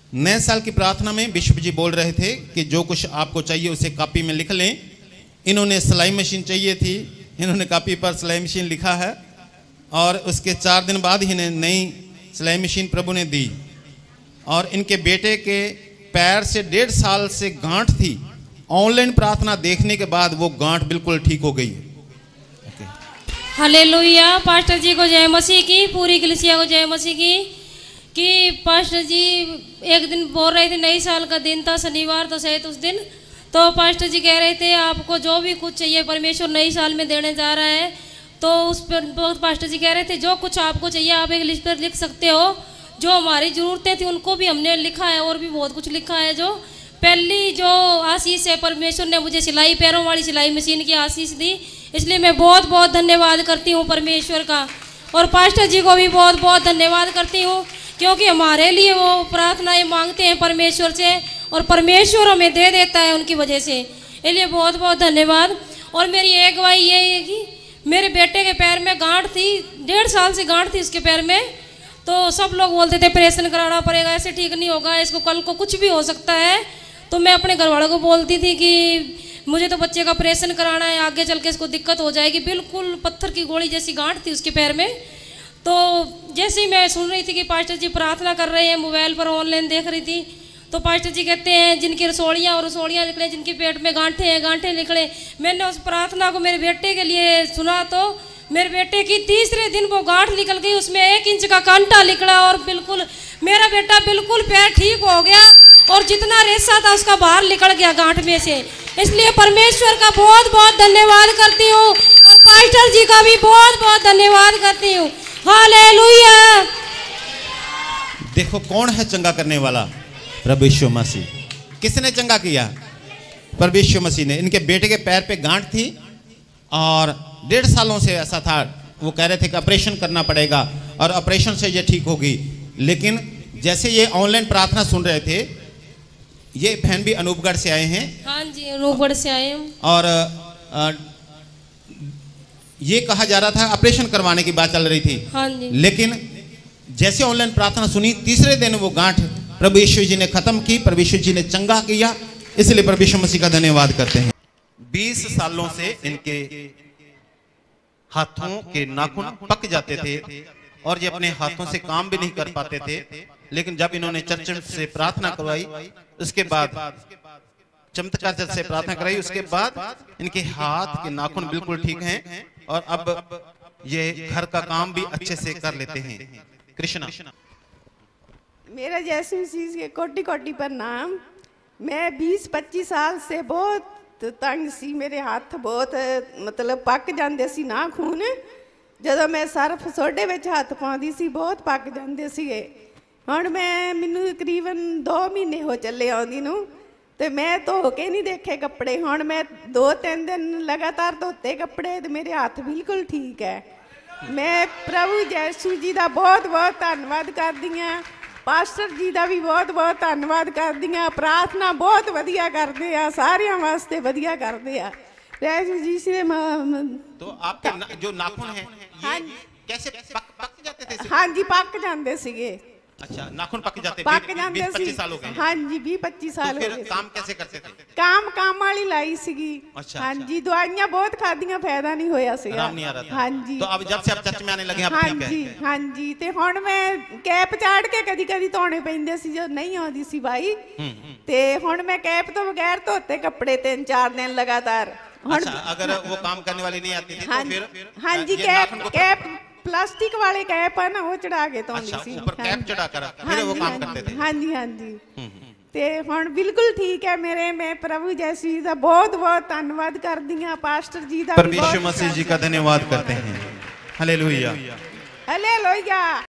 नए साल की प्रार्थना में बिशप जी बोल रहे थे कि जो कुछ आपको चाहिए उसे कॉपी में लिख लें। इन्होंने सिलाई मशीन चाहिए थी, इन्होंने कॉपी पर सिलाई मशीन लिखा है और उसके 4 दिन बाद ही इन्हें नई सिलाई मशीन प्रभु ने दी। और इनके बेटे के पैर से 1.5 साल से गांठ थी, ऑनलाइन प्रार्थना देखने के बाद वो गांठ बिल्कुल ठीक हो गई। हालेलुया। पास्टर जी को जय मसीह की, पूरी कलीसिया को जय मसीह की। कि पास्टर जी एक दिन बोल रहे थे, नई साल का दिन था, शनिवार तो शायद उस दिन, तो पास्टर जी कह रहे थे आपको जो भी कुछ चाहिए परमेश्वर नई साल में देने जा रहा है। तो उस पर बहुत पास्टर जी कह रहे थे जो कुछ आपको चाहिए आप एक लिस्ट पर लिख सकते हो। जो हमारी ज़रूरतें थी उनको भी हमने लिखा है और भी बहुत कुछ लिखा है। जो पहली जो आशीष है, परमेश्वर ने मुझे सिलाई पैरों वाली सिलाई मशीन की आशीष दी, इसलिए मैं बहुत बहुत धन्यवाद करती हूँ परमेश्वर का। और पास्टर जी को भी बहुत बहुत धन्यवाद करती हूँ, क्योंकि हमारे लिए वो प्रार्थनाएं मांगते हैं परमेश्वर से और परमेश्वर हमें दे देता है उनकी वजह से। इसलिए बहुत बहुत धन्यवाद। और मेरी एक गवाही ये है कि मेरे बेटे के पैर में गांठ थी, 1.5 साल से गांठ थी उसके पैर में। तो सब लोग बोलते थे ऑपरेशन कराना पड़ेगा, ऐसे ठीक नहीं होगा, इसको कल को कुछ भी हो सकता है। तो मैं अपने घर वालों को बोलती थी कि मुझे तो बच्चे का ऑपरेशन कराना है, आगे चल के इसको दिक्कत हो जाएगी। बिल्कुल पत्थर की गोली जैसी गांठ थी उसके पैर में। तो जैसे ही मैं सुन रही थी कि पास्टर जी प्रार्थना कर रहे हैं, मोबाइल पर ऑनलाइन देख रही थी, तो पास्टर जी कहते हैं जिनकी रसोड़ियाँ निकले, जिनके पेट में गांठें निकले। मैंने उस प्रार्थना को मेरे बेटे के लिए सुना तो मेरे बेटे की तीसरे दिन वो गांठ निकल गई, उसमें 1 इंच का कांटा निकला और बिल्कुल मेरा बेटा बिल्कुल पैर ठीक हो गया और जितना रेशा था उसका बाहर निकल गया गांठ में से। इसलिए परमेश्वर का बहुत बहुत धन्यवाद करती हूँ और पास्टर जी का भी बहुत बहुत धन्यवाद करती हूँ। हालेलुया। देखो कौन है चंगा करने वाला? प्रभु यीशु मसीह। किसने चंगा किया? प्रभु यीशु मसीह ने। इनके बेटे के पैर पे गांठ थी और 1.5 सालों से ऐसा था, वो कह रहे थे कि ऑपरेशन करना पड़ेगा और ऑपरेशन से ये ठीक होगी। लेकिन जैसे ये ऑनलाइन प्रार्थना सुन रहे थे, ये बहन भी अनूपगढ़ से आए हैं। हाँ जी, अनूपगढ़ से आए हैं। और ये कहा जा रहा था ऑपरेशन करवाने की बात चल रही थी। हाँ जी। लेकिन जैसे ऑनलाइन प्रार्थना सुनी, तीसरे दिन वो गांठ प्रभु यीशु जी ने खत्म की, प्रभु यीशु जी ने चंगा किया। इसलिए प्रभु यीशु मसीह का धन्यवाद करते हैं। 20 सालों से इनके हाथों के नाखून पक जाते थे और ये अपने हाथों से काम भी नहीं कर पाते थे। लेकिन जब इन्होंने चर्च से प्रार्थना करवाई, उसके बाद चमत्कार चर्च से प्रार्थना कराई, उसके बाद इनके हाथ के नाखून बिल्कुल ठीक हैं और अब ये घर का काम भी अच्छे से कर लेते हैं। कृष्णा। मेरा जैसे मसीह के कोटि कोटि पर नाम। मैं 20-25 साल से बहुत तंग सी, मेरे हाथ बहुत मतलब पक जाते सी नाखून। ਜਦੋਂ मैं सर्फ सोडे में हाथ पाਉਂਦੀ ਸੀ बहुत पक जाते ਸੀਗੇ। ਹੁਣ ਮੈਨੂੰ तकरीबन 2 ਮਹੀਨੇ हो ਚੱਲੇ ਆਉਂਦੀ ਨੂੰ ਤੇ मैं ਧੋ के नहीं देखे कपड़े। ਹੁਣ मैं 2-3 दिन लगातार धोते कपड़े ਤੇ मेरे हाथ बिल्कुल ठीक है। मैं प्रभु यीशु जी का बहुत बहुत धन्यवाद करदी हाँ। पास्टर जी का भी बहुत बहुत धन्यवाद करदी हाँ। प्रार्थना बहुत वधिया करते हैं, सारियां वास्ते वधिया करते हैं। जी से तो आपके जो नाखून हैं ये कैसे पक जाते थे? हाँ जी, पक जाते सीगे। अच्छा, नाखून पक जाते? पक जाते 20-25 साल हो गए? हाँ जी, 20-25 साल हो गए। काम कैसे करते थे? काम वाली लाई सीगी। अच्छा, हाँ जी, दवाइयां बहुत खादियां, फायदा नहीं होया सीगा। आराम नहीं आ रहा था। हाँ जी। तो अब जब से आप चर्च में आने लगे आप हाँ ठीक है? जी, हाँ जी। ते हुण मैं कैप चाड़ के कदी धोने पैंदे सी जो नहीं आउंदी सी भाई। ते हुण मैं कैप तो बगैर धोते कपड़े 3-4 दिन लगातार। अच्छा, अगर वो काम करने वाली नहीं आती थी हाँ, तो फिर हाँ जी, कैप प्लास्टिक वाले कैप है ना, वो चढ़ा के धोंदी सी। ऊपर कैप चढ़ा कर फिर वो काम करते थे। हाँ जी, हाँ जी। ते हुण बिल्कुल ठीक है मेरे। मैं प्रभु यीशु जी का बहुत बहुत धन्यवाद करदी हाँ। पास्टर जी का, प्रभु यीशु मसीह जी का धन्यवाद करते हैं। Hallelujah, hallelujah.